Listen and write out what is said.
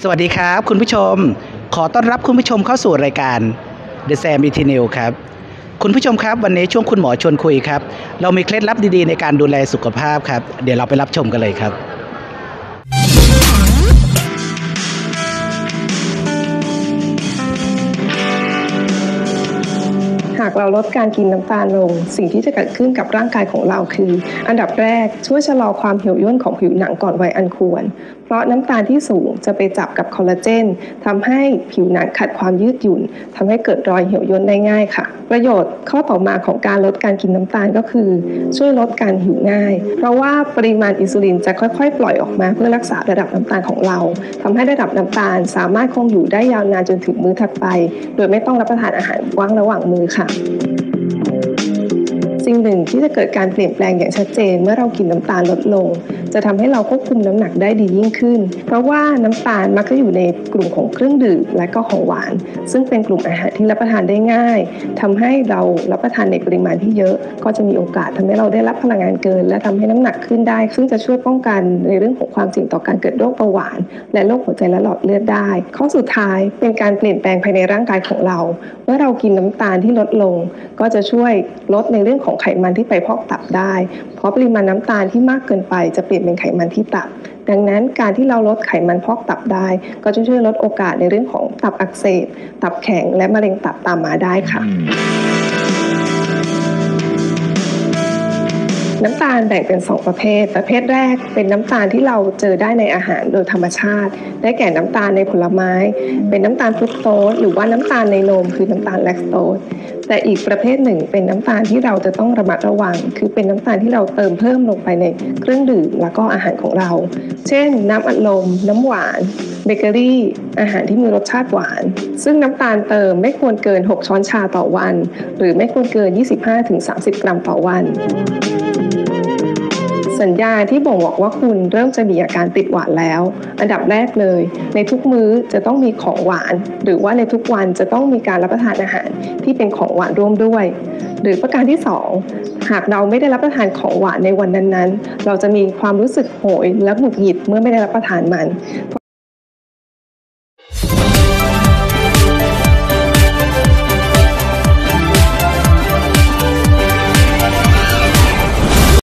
สวัสดีครับคุณผู้ชมขอต้อนรับคุณผู้ชมเข้าสู่รายการ The Sam e t n e w ครับคุณผู้ชมครับวันนี้ช่วงคุณหมอชวนคุยครับเรามีเคล็ดลับดีๆในการดูแลสุขภาพครับเดี๋ยวเราไปรับชมกันเลยครับหากเราลดการกินน้ำตาลลงสิ่งที่จะเกิดขึ้นกับร่างกายของเราคืออันดับแรกช่วยชะลอความเหี่ยวย่นของผิวหนังก่อนวัยอันควรเพราะน้ำตาลที่สูงจะไปจับกับคอลลาเจนทำให้ผิวหนังขาดความยืดหยุ่นทำให้เกิดรอยเหี่ยวย่นได้ง่ายค่ะประโยชน์ข้อต่อมาของการลดการกินน้ำตาลก็คือช่วยลดการหิวง่ายเพราะว่าปริมาณอินซูลินจะค่อยๆปล่อยออกมาเพื่อรักษาระดับน้ำตาลของเราทำให้ระดับน้ำตาลสามารถคงอยู่ได้ยาวนานจนถึงมื้อถัดไปโดยไม่ต้องรับประทานอาหารว่างระหว่างมื้อค่ะสิ่งหนึ่งที่จะเกิดการเปลี่ยนแปลงอย่างชัดเจนเมื่อเรากินน้ำตาลลดลงจะทำให้เราควบคุมน้ำหนักได้ดียิ่งขึ้นเพราะว่าน้ำตาลมักจะอยู่ในกลุ่มของเครื่องดื่มและก็ของหวานซึ่งเป็นกลุ่มอาหารที่รับประทานได้ง่ายทำให้เรารับประทานในปริมาณที่เยอะก็จะมีโอกาสทำให้เราได้รับพลังงานเกินและทำให้น้ำหนักขึ้นได้ซึ่งจะช่วยป้องกันในเรื่องของความเสี่ยงต่อการเกิดโรคเบาหวานและโรคหัวใจและหลอดเลือดได้ข้อสุดท้ายเป็นการเปลี่ยนแปลงภายในร่างกายของเราเมื่อเรากินน้ำตาลที่ลดลงก็จะช่วยลดในเรื่องของไขมันที่ไปพอกตับได้เพราะปริมาณน้ำตาลที่มากเกินไปจะเปลี่ยนเป็นไขมันที่ตับดังนั้นการที่เราลดไขมันพอกตับได้ก็จะช่วยลดโอกาสในเรื่องของตับอักเสบตับแข็งและมะเร็งตับตามมาได้ค่ะน้ำตาลแบ่งเป็น2ประเภทแรกเป็นน้ำตาลที่เราเจอได้ในอาหารโดยธรรมชาติได้แก่น้ำตาลในผลไม้เป็นน้ำตาลฟรุกโตสหรือว่าน้ำตาลในนมคือน้ำตาลแลคโตสแต่อีกประเภทหนึ่งเป็นน้ำตาลที่เราจะต้องระมัดระวังคือเป็นน้ำตาลที่เราเติมเพิ่มลงไปในเครื่องดื่มแล้วก็อาหารของเราเช่นน้ำอัดลมน้ำหวานเบเกอรี่อาหารที่มีรสชาติหวานซึ่งน้ำตาลเติมไม่ควรเกิน6ช้อนชาต่อวันหรือไม่ควรเกิน 25-30 กรัมต่อวันสัญญาณที่บ่งบอกว่าคุณเริ่มจะมีอาการติดหวานแล้วอันดับแรกเลยในทุกมื้อจะต้องมีของหวานหรือว่าในทุกวันจะต้องมีการรับประทานอาหารที่เป็นของหวานร่วมด้วยหรือประการที่2หากเราไม่ได้รับประทานของหวานในวันนั้นๆเราจะมีความรู้สึกโหยและหงุดหงิดเมื่อไม่ได้รับประทานมัน